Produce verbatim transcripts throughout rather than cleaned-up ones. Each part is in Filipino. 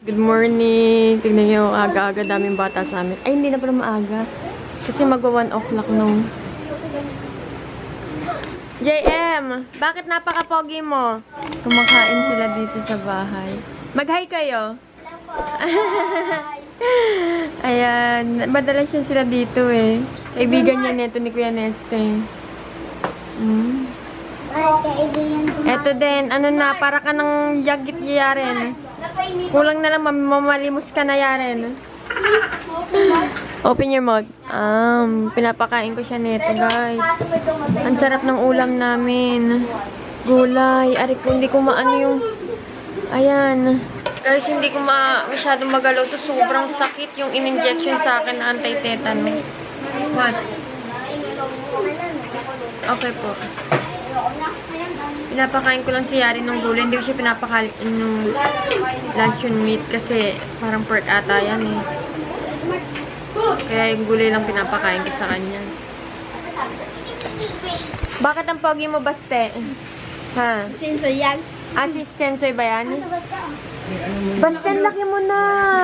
Good morning! Tignan nyo, aga-aga daming bata sa amin. Ay, hindi na pala maaga. Kasi magwa one o'clock nung. J M, bakit napaka-pogi mo? Kumakain sila dito sa bahay. Mag-hi kayo! Ayan, madalas yan sila dito eh. Kaibigan niya neto ni Kuya Neste. Mm. Eto din, ano na, para ka ng yagit yarin. Kulang na lang, mamalimos ka na yarin. Open your mouth. Um, pinapakain ko siya neto, guys. Ang sarap ng ulam namin. Gulay. Ari ko, hindi ko maano yung... Ayan. Guys, hindi ko ma masyadong magalaw. To sobrang sakit yung in-injection sa akin na anti-tetano. What? Okay po. Pinapakain ko lang si Yari ng gulay. Hindi ko siya pinapakain yung luncheon meat kasi parang pork ata yan eh. Kaya yung gulay lang pinapakain ko sa kanya. Bakit ang pogi mo, Baste? Ha? Sensoy yan. Ah, si Sensoy ba yan? Baste, laki mo na!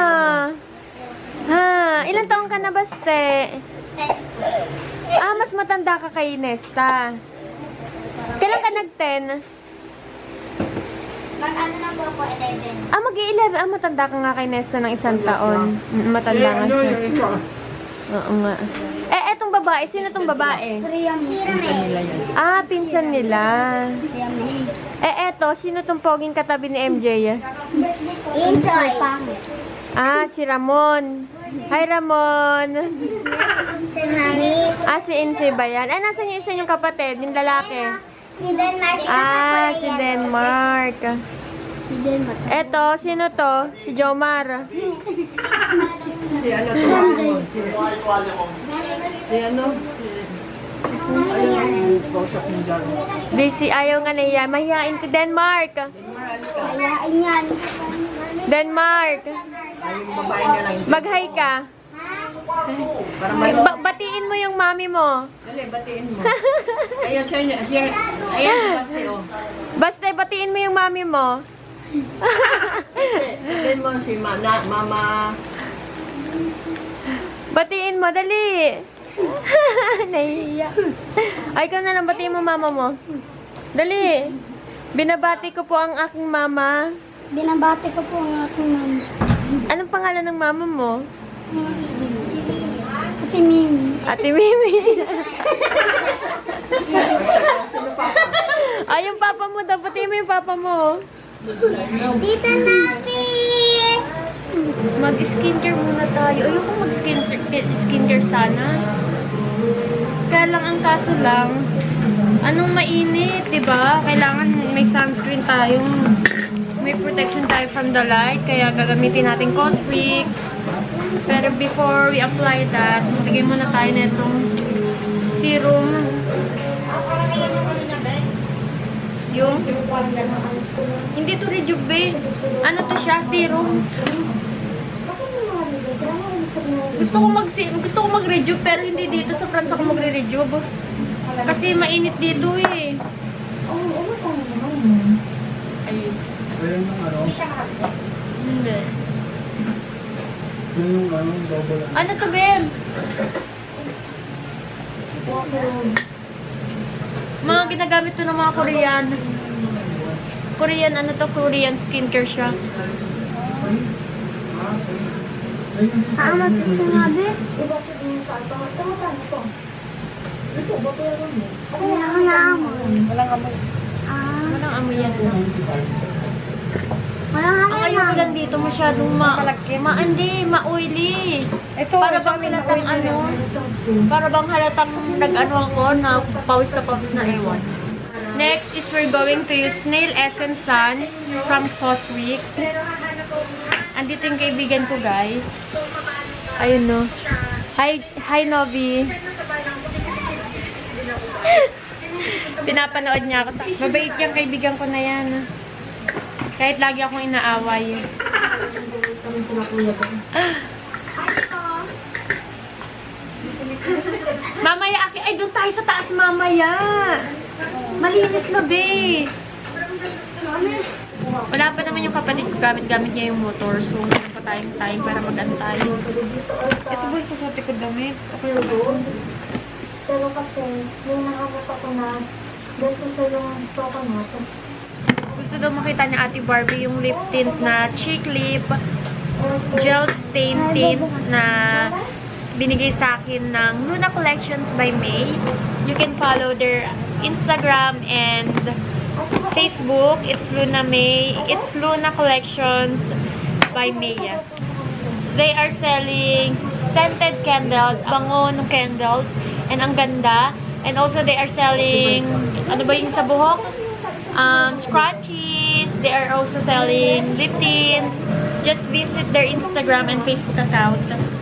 Ha? Ilang taong ka na, Baste? Ah, mas matanda ka kay Nesta. Kailan ka nag-ten? Mag-ano na po ako, eleven. Ah, mag-eleven. Ah, matanda ka nga kay Nesta ng isang taon. Mm, matanda nga siya. Oo nga. Eh, etong babae. Sino tong babae? Ah, pinsan nila. Eh, eto. Sino tong poging katabi ni M J? Insoy. Ah, si Ramon. Hi, Ramon. Si Mami. Ah, si Insoy ba yan? Eh, nasan yung isa yung kapatid? Yung lalaki? Si Denmark. Ah, si Denmark. Si Denmark. Eto, sino to? Si Jomar. Si ano to? Si ano? Daisy, ayaw nga nahiya. Mahihain si Denmark. Kayain yan. Denmark. Ay, yung babae niya lang. Mag-hi ka. Ba batiin mo yung mami mo. Dali, batiin mo. Ayan siya niya. Ayan, ayan, basta oh. Basta batiin mo yung mami mo. Sabihin mo si ma na, mama. Batiin mo, dali. Nahihiya. Ay, ikaw na lang, batiin mo mama mo. Dali. Binabati ko po ang aking mama. Binabati ko po ang aking mama. Anong pangalan ng mama mo? Ate Mimi. Ate Mimi. Ay, yung papa mo daw. Batiin mo yung papa mo. Tita Napi! Mag-skincare muna tayo. Ayoko mag-skincare sana. Kaya lang ang kaso lang, anong mainit, diba? Kailangan may sunscreen tayo. May protection tayo from the light. Kaya gagamitin natin Cosrx. Pero before we apply that, maglagay muna tayo na itong serum. Yung? Hindi to rejuve. Ano to siya? Serum. Gusto ko mag gusto ko mag-rejuve pero hindi dito sa France ako magre-rejuve. Kasi mainit dito eh. Ayun. Ayun yung ano. Hindi. Yun yung ano, double. Ano to, Ben? Mga ginagamit to ng mga Korean. Korean, ano to? Korean skincare siya. Amat ito nga, be. Wala na amoy. Walang amoy. Ah, Walang amoy yan. wala Ang nga ayoko lang dito masyadong ma... ma hindi, ma-oily. Ito, Para bang halatang ano, para bang halatang nag-ano ako na pawis na pawis na ewan. Next is we're going to use Nail Essence Sun from Cosrx. Andito yung kaibigan ko, guys. Ayun, no. Hi, hi Novi. Pinapanood niya ako. Mabait yung kaibigan ko na yan. Kahit lagi akong inaaway. Mamaya, aki. Ay, doon tayo sa taas mamaya. Malinis na, be. Wala pa naman yung kapatid ko, gamit-gamit niya yung motor. So, meron pa tayong time para mag-antay. Ito ba yung susuti ko damit? Okay ba ito? Pero kasi, may nakakita ko na dito sa yung coconut. Gusto daw makita ni Ate Barbie yung lip tint na cheek lip gel stain tint na binigay sa akin ng Luna Collections by May. You can follow their Instagram and Facebook. It's Luna May. It's Luna Collections by May. They are selling scented candles, bango ng candles, and ang ganda. And also they are selling, ano ba yung sa buhok? Um, scratchies. They are also selling lip tints. Just visit their Instagram and Facebook account.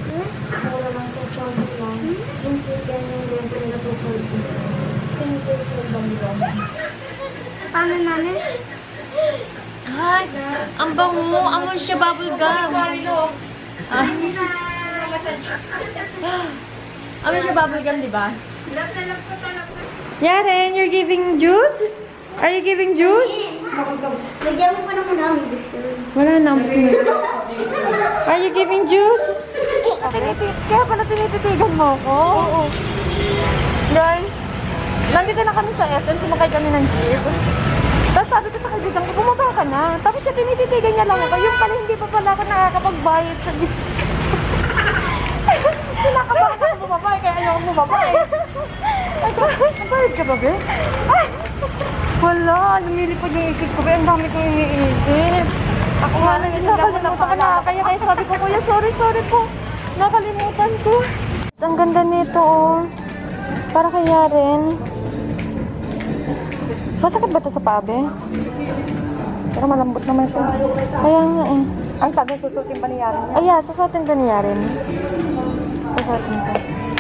Paano namin? Ay, ang bango. Amoy siya bubble gum. Ah. Amoy siya bubble gum, di ba? Yaren, you're giving juice? Are you giving juice? Lagyan mo pa naman namin gusto. Wala na, gusto na. Are you giving juice? Kaya pala tinititigan mo ako? Oo. Guys, nandito na kami sa S M, sumakay kami ng jeep. Tapos sabi ko sa kaibigan ko, bumaba ka na. Tapos siya tinititigan niya lang ako. Yung pala hindi pa pala ako nakakapagbayad sa jeep. Sinakabahan ako bumaba, kaya ayaw akong bumaba eh. Ay, nabayad ka ba, be? Ay! Wala, lumilipad yung isip ko, be. Ang dami ko iniisip. Ako nga lang, hindi ako nakalimutan na. Kaya kaya sabi ko, kuya, sorry, sorry po. Nakalimutan ko. Ang ganda nito, oh. Para kay Yaren. Masakit ba ito sa pabe? Pero malambot naman ito. Kaya nga eh. Ang sabi, susutin pa ni Yaren. Ay, yeah, susutin ka ni Yaren. Susutin ka.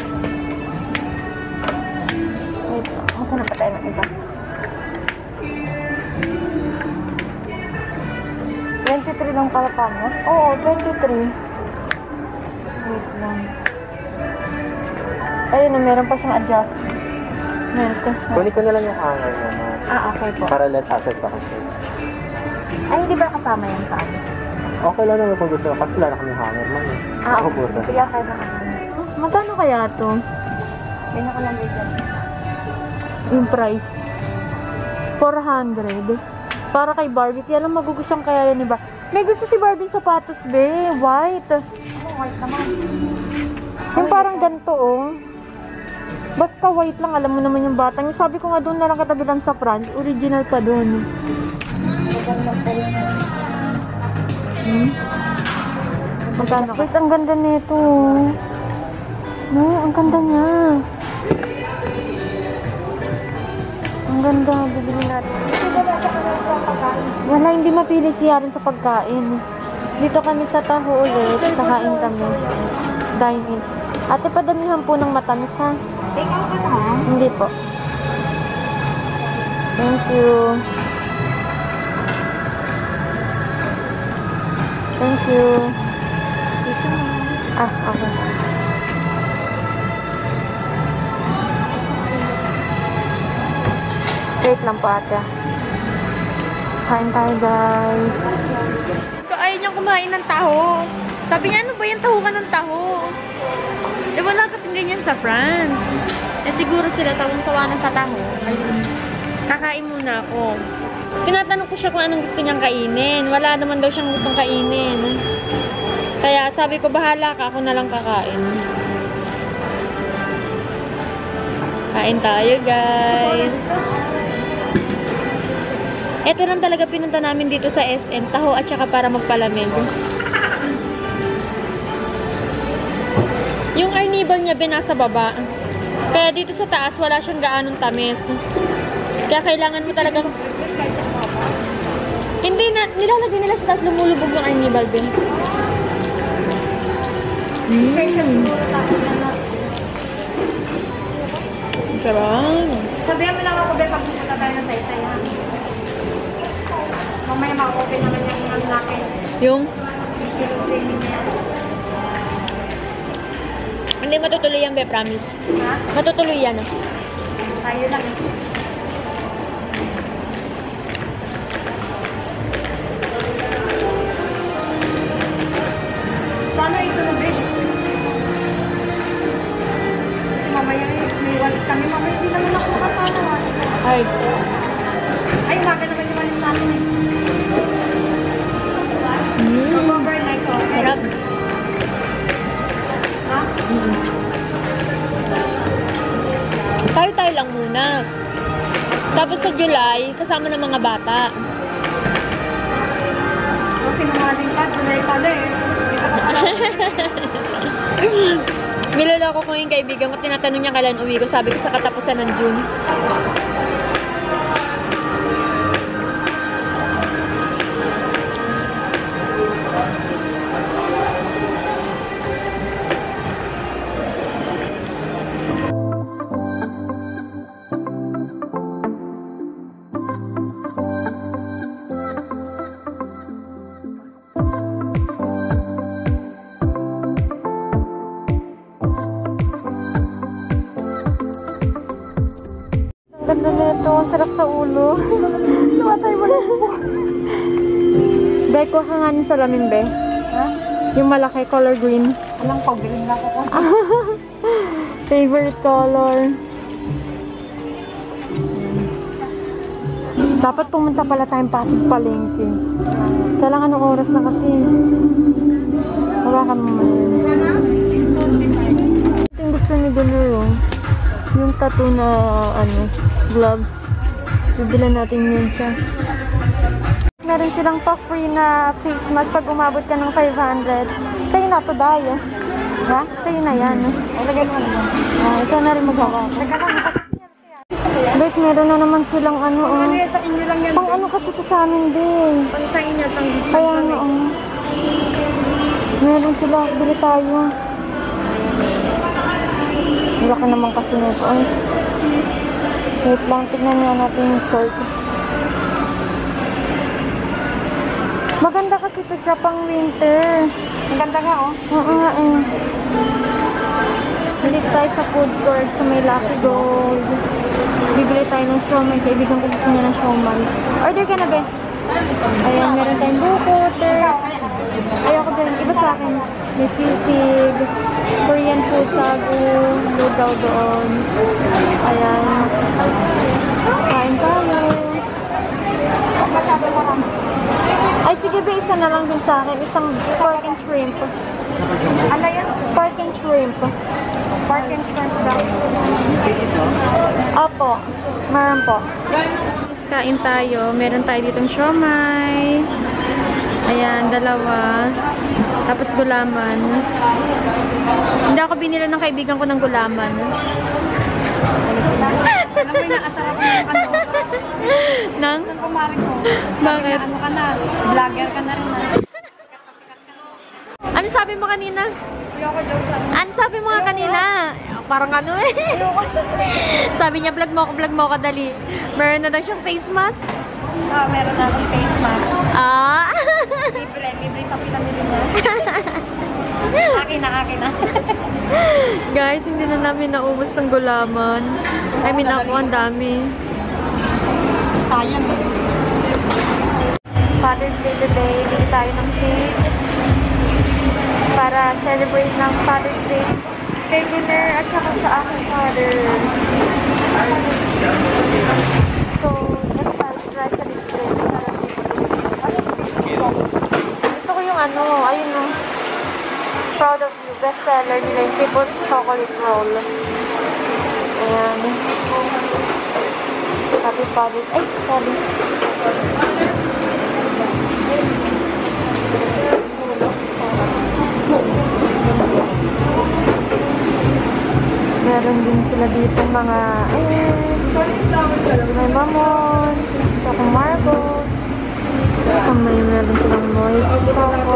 Wait, maghanap pa tayo ng iba. twenty-three lang pala pa mo? Oo, twenty-three. Wait lang. Ayun na, meron pa siyang adjust. Meron pa siya. Kunin ko na lang yung hanger naman. Ah, okay po. Para let's access ako siya. Ay, hindi ba kasama yan sa amin? Okay lang naman kung gusto. Kasi wala na kami hanger man eh. Ah, Ako okay. po sa. Kaya kaya na kami. Magkano kaya to? May nakalambay dyan. Yung price? four hundred. Para kay Barbie. Kaya lang magugustuhan kaya yan, diba? May gusto si Barbie sapatos, be. White. Oh, white naman. Yung parang ganito, oh. Basta white lang, alam mo naman yung batang. Yung sabi ko nga doon na lang katabilan sa front. Original pa doon. Hmm? Magkano? Wait, ang ganda nito. No, ang ganda niya. Ang ganda. Bibili natin. Wala, hindi mapili si Yaren sa pagkain. Dito kami sa Taho ulit. Kakain kami. Dine-in. Ate, padamihan po ng matamis, ha? Take out ka ha? Hindi po. Thank you. Thank you. Ah, okay. Wait lang po, ate. Kain tayo, guys. Ayaw niyang kumain ng taho. Sabi niya, ano ba yung taho ka ng taho? Eh, wala kasing ganyan sa France. Eh, siguro sila tawang-tawanan sa taho. Ayun. Kakain muna ako. Tinatanong ko siya kung anong gusto niyang kainin. Wala naman daw siyang gustong kainin. Kaya sabi ko, bahala ka. Ako na lang kakain. Kain tayo, guys. Ito lang talaga pinunta namin dito sa S M. Taho at saka para magpalamig. Yung arnibal niya binasa baba. Kaya dito sa taas, wala siyang gaanong tamis. Kaya kailangan mo talagang... Hindi na, nilalagay nila sa taas, lumulubog yung arnibal bin. Mm. Sarap. Sabihan mo lang ako, be, pag pupunta tayo na Taytay, ha? Mamaya maka-open naman yung ano natin. Yung? Hindi matutuloy yan, be, promise. Ha? Matutuloy yan, ah. Tayo lang. Hard. Ay, bakit naman yung malim natin eh. Mm. Overnight ko. Sarap. Ha? Mm. Tayo-tayo lang muna. Tapos sa July, kasama ng mga bata. Kung sinungaling ka, tunay pala eh. Niloloko ko yung kaibigan ko, tinatanong niya kailan uwi ko. Sabi ko sa katapusan ng June. Ganda nito, ang sarap sa ulo. Tumatay mo lang po. Be, kuha nga ng salamin, be. Ha? Yung malaki, color green. Alam ko, bilhin na ako ko. Favorite color. Dapat pumunta pala tayong Pasig Palengke. Kailangan anong oras na kasi. Hawakan mo man yun. Ito yung gusto ni Doloro. Yung tattoo na, ano, glove. Bibilan natin yun siya. Meron silang pa-free na face mask pag umabot ka ng five hundred. Sa'yo na to, Daya. Ha? Sa'yo na yan. Ilagay mo naman. Ah, ito na rin magawa ko. Bet, meron na naman silang ano, oh. Ano yan, sa inyo lang yan. Pang ano kasi ito sa amin din. Pang sa inyo, pang Kaya ano, oh. Meron sila. Bili tayo. Laki naman kasi nito. Ay. Wait lang, tignan nga natin yung short. Maganda kasi ito siya pang winter. Ang ganda nga, oh. Oo nga eh. Hindi tayo sa food court sa may Lucky Gold. Bibili tayo ng siomai. Kaibigan ko gusto niya ng siomai. Order ka na, be. Ayan, meron tayong buko, turk. Ayoko din. Iba sa akin. May sisig, Korean food, sagu, lugaw doon. Ayan. Kain tayo. Masyado mo lang. Ay, sige ba, isa na lang din sa akin. Isang pork and shrimp. Ano yan? Pork and shrimp. Pork and shrimp daw. Opo. Meron po. Kain tayo. Meron tayo ditong siomai. Ayan, dalawa. Tapos gulaman. Hindi ako binili ng kaibigan ko ng gulaman. Alam mo yung nakasarap yung ano? Nang? Ang kumari ko. Bakit? Ano ka na? Vlogger ka na rin na. Ano sabi mo kanina? Ayoko joke lang. Ano sabi mo nga kanina? Parang ano eh. Sabi niya, vlog mo ako, vlog mo ako, dali. Meron na daw siyang face mask. Ah, meron na si face mask. Ah! Libre, libre sa pinamili niya. Akin na, akin na. Guys, hindi na namin naubos ng gulaman. I mean, ako ang dami. Sayang eh. Father's Day today, bili tayo ng cake para celebrate ng Father's Day kay dinner at saka sa aking father. So, let's try, try sa display. Gusto ko yung ano, ayun no. Proud of You, bestseller nila yung Triple Chocolate Roll. Ayan. Happy Father's Ay, sorry. Meron din sila dito mga eh, may mamon, saka marble. Saka may meron silang moist choco.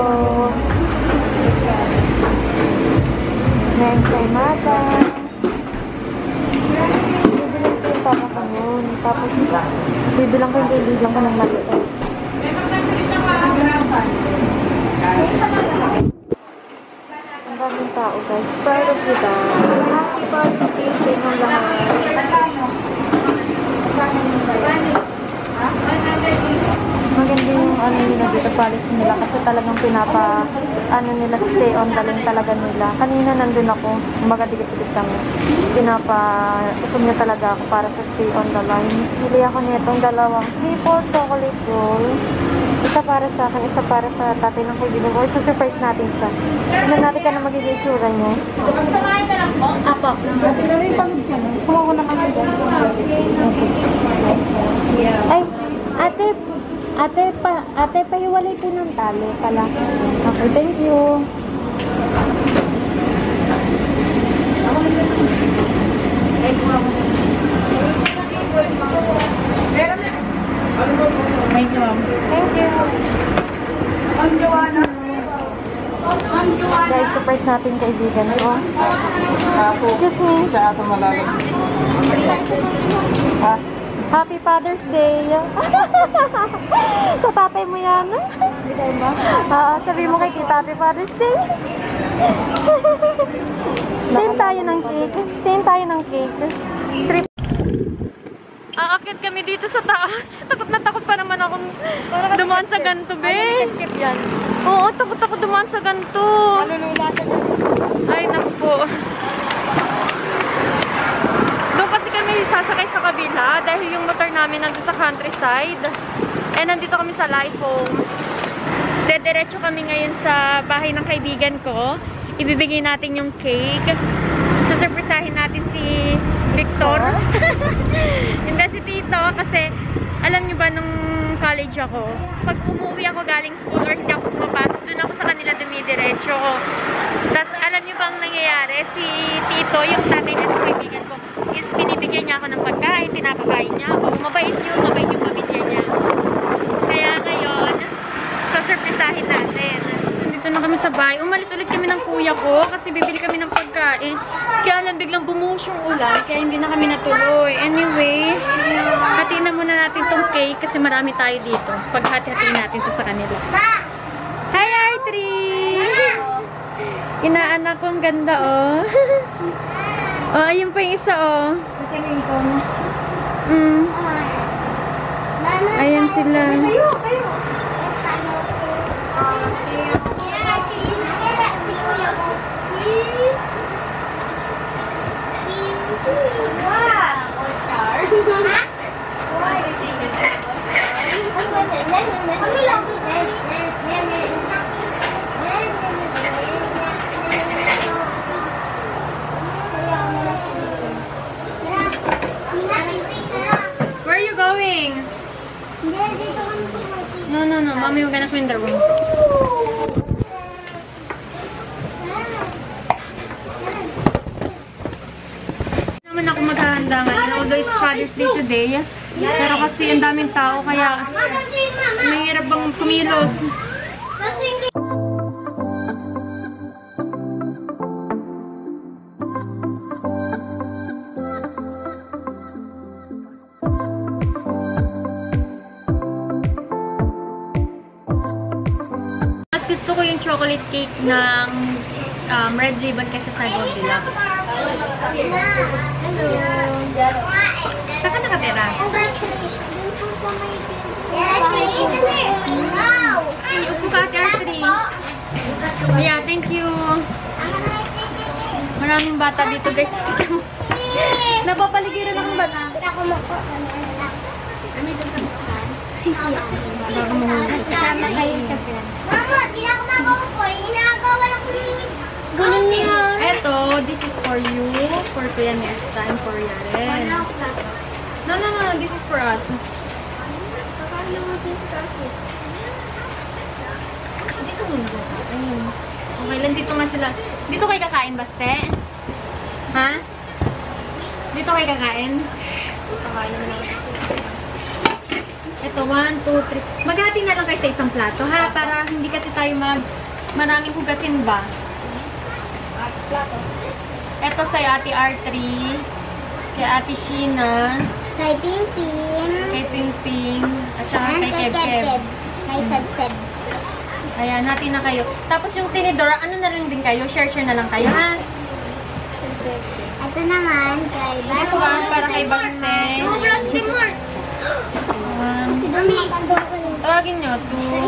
May ensaymada. Bibilang ko yung papa ko nun. Tapos bibilang ko yung kaibigan ko ng maliit. Ang daming tao guys. Proud of you guys. Happy birthday sa inyong lahat. Maganda yung ano nila dito, policy nila. Kasi talagang pinapa, ano nila, stay on the line talaga nila. Kanina nandun ako, umaga dikit-dikit kami. Pinapa, itom niya talaga ako para sa stay on the line. Pili ako nitong dalawang maple chocolate roll. Isa para sa akin, isa para sa tatay ng kaibigan ko. Isa surprise natin siya. Ano natin ka na magiging tsura niya? Magsamahin ka lang po? Apo. Pero yung pagod ka na. Kumawa na kami dyan. Ay, ate, ate, pa, ate, pahiwalay po ng tali pala. Okay, thank you. Thank you, ma'am. Thank you. Ang Joanna. Guys, surprise natin kaibigan ko. Ako, Excuse me. siya ato malalim. Ha? Happy Father's Day! Sa tatay mo yan? Oo, sabi mo kay Tita, Happy Father's Day! Same tayo ng cake. Same tayo ng cake. Trip. Aakit kami dito sa taas. Takot na takot pa naman akong dumaan sa ganto, be. Skip yan. Oo, takot ako dumaan sa ganto. Malulula ka dyan. Ay, naku po. Doon kasi kami sasakay sa kabila dahil yung motor namin nandun sa countryside. Eh, nandito kami sa Life Homes. Dediretso kami ngayon sa bahay ng kaibigan ko. Ibibigay natin yung cake. Susurpresahin natin si Victor. Hindi si Tito kasi alam nyo ba nung college ako, pag umuwi ako galing school or hindi ako pumapasok, doon ako sa kanila dumidiretso. Tapos alam nyo bang nangyayari? Si Tito, yung tatay na kaibigan ko, is binibigyan niya ako ng pagkain, pinapakain niya ako. Mabait yun, mabait yung pamilya niya. Kaya ngayon, susurpresahin natin. Nandito na kami sa bahay. Umalis ulit kami ng kuya ko kasi bibili kami ng pagkain. Kaya lang biglang bumuhos yung ulan kaya hindi na kami natuloy. Anyway, hatiin na muna natin tong cake kasi marami tayo dito. Paghati-hatiin natin to sa kanila. Hi, Artrie! Inaanak ko, ang ganda, oh. Oh, ayun pa yung isa, oh. Ito yung ikaw mo. Mm. Ayan sila. Kayo, kayo. Where are you going? No, no, no. Mommy, we're gonna clean the room. Naman ako maghahanda ngayon. Although it's Father's Day today. Pero kasi ang daming tao kaya mahirap bang kumilos. Mas gusto ko yung chocolate cake ng um, red ribbon kaysa sa gold deluxe. Saan ka nakatira? Ay, upo ka, Artrie. Yeah, thank you. Maraming bata dito, guys. Napapaligiran akong bata. Bago mahuli. Kasama kayo sa plan. Mama, di na ako mag-upo. Inagawa lang ko yung gulong niya. Eto, this is for you. For Kuya next time, for Yaren. No, no, no. This is for us. Dito mo yung kakain. Okay lang, dito nga sila. Dito kayo kakain, Baste? Ha? Dito kayo kakain? Kakain naman ako. Ito, one, two, three. Maghati na lang kayo sa isang plato, ha? Para hindi kasi tayo mag... Maraming hugasin ba? Ito sa Ate Artrie. Kay Ate Sheena. Kay Ping-Ping. Kay Ping-Ping. At saka kay Keb-Keb. Kay Sad-Sad. Ayan, hati na kayo. Tapos yung tinidora, ano na lang din kayo? Share-share na lang kayo, ha? Ito naman, kay This one, para kay Baste. Timur. Ayan. Mami. Tawagan tawagin nyo? two,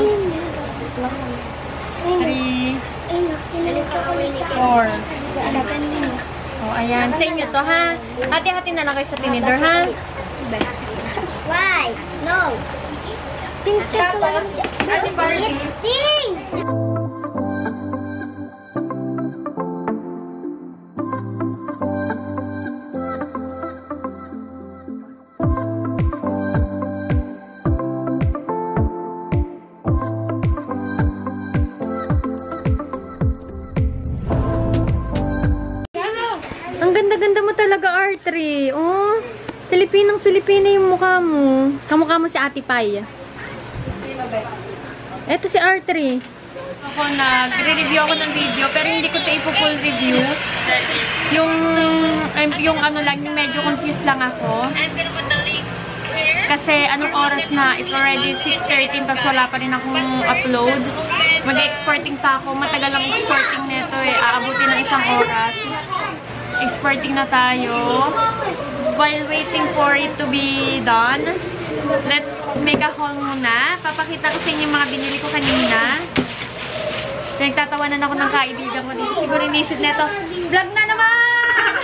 three, four. Oh, ayan. Sa inyo to, ha? Hati-hati na lang kayo sa tinidor, ha? Why? No. Pink Tapos, Ate Barbie. Pink! Ang ganda-ganda mo talaga, R three. Oh, Filipinong-Filipina yung mukha mo. Kamukha mo si Ate Pai. Ito si R three. Ako, nagre-review ako ng video, pero hindi ko ito ipo-full review. Yung, um, yung ano lang, yung medyo confused lang ako. Kasi anong oras na? It's already six thirteen, tapos wala pa rin akong upload. Mag-exporting pa ako. Matagal lang exporting nito eh. Aabutin ng isang oras. Exporting na tayo. While waiting for it to be done, let's make a haul muna. Papakita ko sa inyo yung mga binili ko kanina. Nagtatawanan ako ng kaibigan ko dito. Siguro inisip nito, vlog na naman!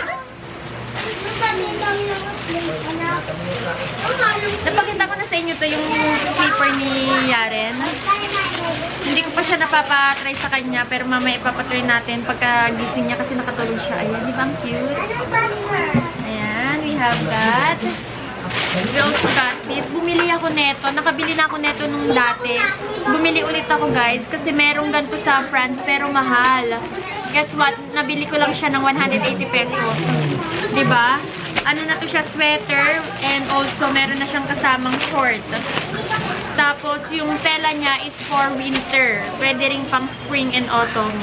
Napakita ko na sa inyo to yung slipper ni Yaren. Hindi ko pa siya napapatry sa kanya, pero mamaya ipapatry natin pagka gising niya kasi nakatulog siya. Ayan, di ba ang cute? Ayan, we have that. We also got this. Bumili ako neto. Nakabili na ako neto nung dati. Bumili ulit ako, guys, kasi merong ganito sa France, pero mahal. Guess what? Nabili ko lang siya ng one hundred eighty pesos. Diba? Ano na to siya, sweater, and also meron na siyang kasamang short. Tapos, yung tela niya is for winter. Pwede rin pang spring and autumn.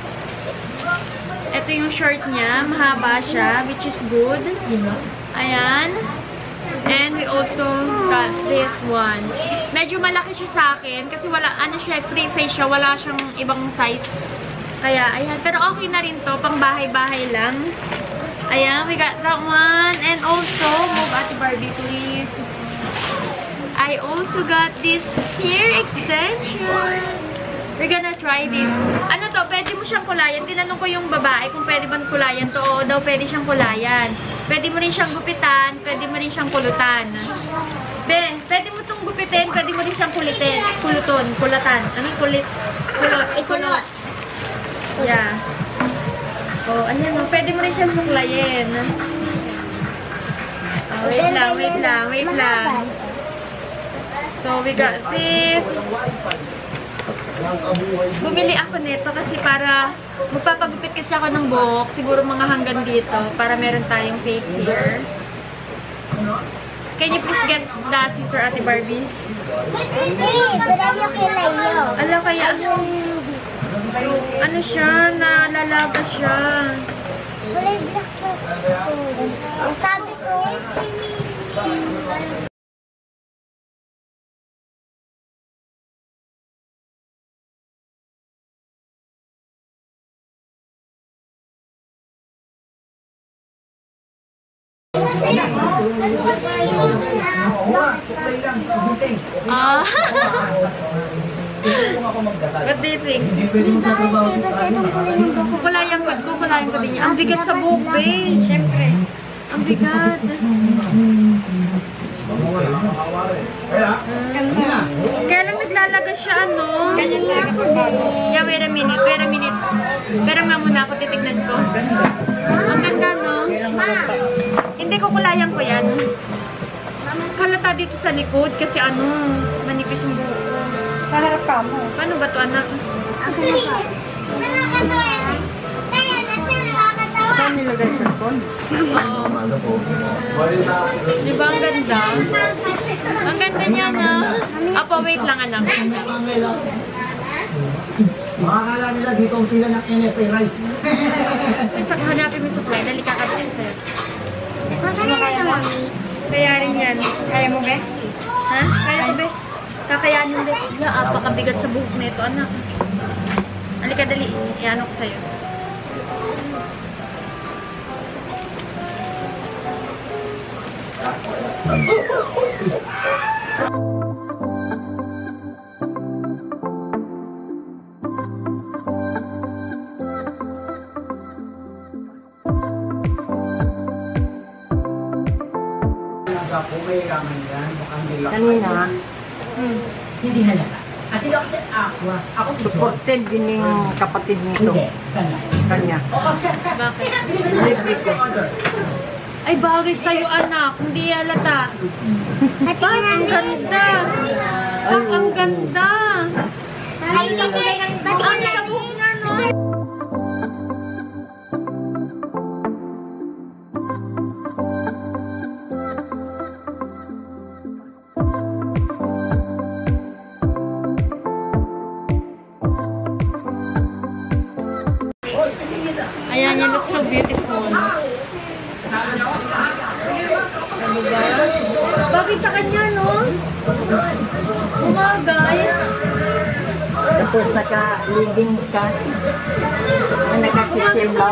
Ito yung short niya. Mahaba siya, which is good. Ayan. And we also got this one. Medyo malaki siya sa akin kasi wala, ano siya, free size siya. Wala siyang ibang size. Kaya, ayan. Pero okay na rin to. Pang bahay-bahay lang. Ayan, we got that one. And also, move Ate Barbie, please. I also got this hair extension. We're gonna try this. Ano to? Pwede mo siyang kulayan. Tinanong ko yung babae kung pwede bang kulayan to. Oo daw, pwede siyang kulayan. Pwede mo rin siyang gupitan. Pwede mo rin siyang kulutan. Be, pwede mo itong gupitin. Pwede mo rin siyang kulitin. Kuluton. Kulatan. Ano? Kulit. Kulot. Kulot. Yeah. Oh, ayan o. Pwede mo rin siyang suklayin. Oh, wait lang, wait lang, wait lang. So, we got this. Bumili ako nito kasi para magpapagupit kasi ako ng buhok. Siguro mga hanggang dito para meron tayong fake hair. Can you please get the scissor, Ate Barbie? Ala, kaya ano siya, nalalaga siya. Sabi ko, Ah. What do you think? Kukulayan ko, kukulayan ko din niya. Ang bigat sa buhok, babe. Siyempre. Ang bigat. Kaya lang naglalaga siya, ano? Ganyan talaga po ba? Yeah, wait a minute, wait a minute. Pero nga muna ako, titignan ko. Ang ganda, no? Hindi, kukulayan ko yan. Halata dito sa likod kasi ano, manipis yung buhok ko. Sa harap ka mo. Paano ba to, anak? ako na ba? Saan nilagay sa phone? Oo. Di ba ang ganda? Ang ganda niya, na. Apo, wait lang, anak. Makakala nila dito ang pila ng N F A rice. Wait, hanapin mo yung supply. Dali ka kasi sir. Magkano na mami? Kaya rin yan. Kaya mo, be? Ha? Kaya ko, be? Kakayanin, be. Ya, apakabigat sa buhok nito, anak. Halika, dali. Iano ko sa'yo. Baka po may yaman yan. Baka hindi lang. Kanina, Hindi halata. At hindi ako si Aqua. Ako si John. supported din yung kapatid nito. Hindi. Sana. Kanya. Oo, siya, siya. Bakit? Libre ko. Ay, bagay sa'yo, anak. Hindi halata. Pak, ang ganda. Pak, ang ganda. Ay, sige. Pati Ang sabog na, no? Ayan, you look so beautiful. Diba? Bagay sa kanya, no? Umagay. Tapos naka-leading ka. Naka-sisilaw.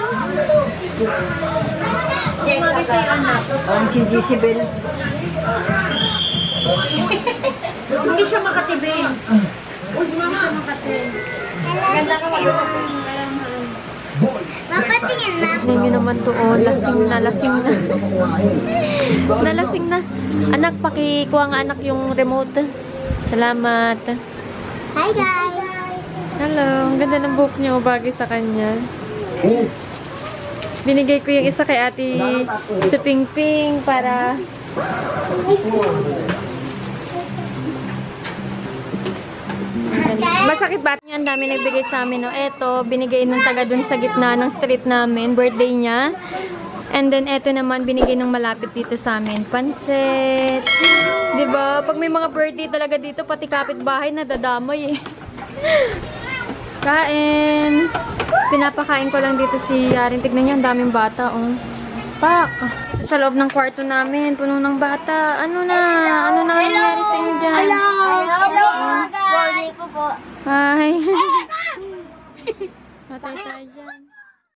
Umagay sa'yo, anak. Ang si Jezebel. Hindi siya makatibing. Hindi siya makatibing. Ganda ka mag- Mapatingin na. Tignan nyo naman to, oh. Lasing na, lasing na. Nalasing na. Anak, pakikuha nga anak yung remote. Salamat. Hi guys. Hello, ang ganda ng buhok niyo, bagay sa kanya. Binigay ko yung isa kay ate si Ping Ping para masakit ba? Ang dami nagbigay sa amin, no? Eto, binigay nung taga dun sa gitna ng street namin, birthday niya. And then, eto naman, binigay nung malapit dito sa amin, pansit. Diba? Pag may mga birthday talaga dito, pati kapitbahay nadadamay eh. Kain. Pinapakain ko lang dito si Yarin. Tignan niyo, ang daming bata, oh. Pak! Sa loob ng kwarto namin, puno ng bata. Ano na? Ano na nangyari sa inyo dyan? Hello. Hello mga guys. po po. Hi! Matay tayo dyan.